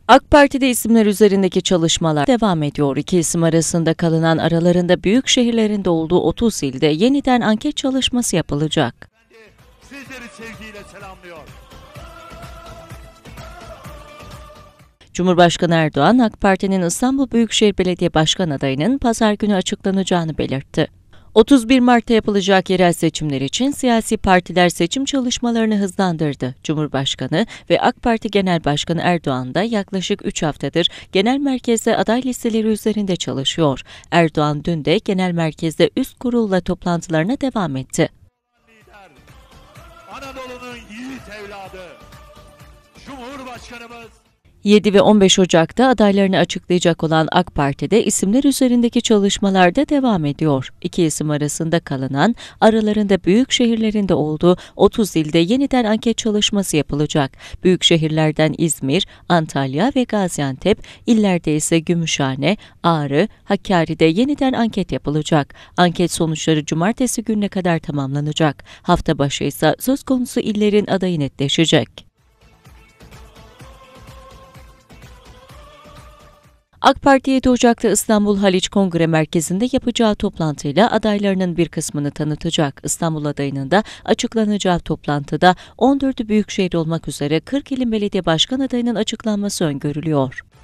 AK Parti'de isimler üzerindeki çalışmalar devam ediyor. İki isim arasında kalınan aralarında büyük şehirlerinde olduğu 30 ilde yeniden anket çalışması yapılacak. Sizleri sevgiyle selamlıyor. Cumhurbaşkanı Erdoğan, AK Parti'nin İstanbul Büyükşehir Belediye Başkan adayının pazar günü açıklanacağını belirtti. 31 Mart'ta yapılacak yerel seçimler için siyasi partiler seçim çalışmalarını hızlandırdı. Cumhurbaşkanı ve AK Parti Genel Başkanı Erdoğan da yaklaşık 3 haftadır genel merkezde aday listeleri üzerinde çalışıyor. Erdoğan dün de genel merkezde üst kurulla toplantılarına devam etti. Lider, Anadolu'nun yiğit evladı, Cumhurbaşkanımız 7 ve 15 Ocak'ta adaylarını açıklayacak olan AK Parti'de isimler üzerindeki çalışmalar da devam ediyor. İki isim arasında kalınan, aralarında büyük şehirlerinde olduğu 30 ilde yeniden anket çalışması yapılacak. Büyük şehirlerden İzmir, Antalya ve Gaziantep, illerde ise Gümüşhane, Ağrı, Hakkari'de yeniden anket yapılacak. Anket sonuçları cumartesi gününe kadar tamamlanacak. Hafta başı ise söz konusu illerin adayı netleşecek. AK Parti 7 Ocak'ta İstanbul Haliç Kongre Merkezi'nde yapacağı toplantıyla adaylarının bir kısmını tanıtacak. İstanbul adayının da açıklanacağı toplantıda 14'ü büyükşehir olmak üzere 40 ilin belediye başkan adayının açıklanması öngörülüyor.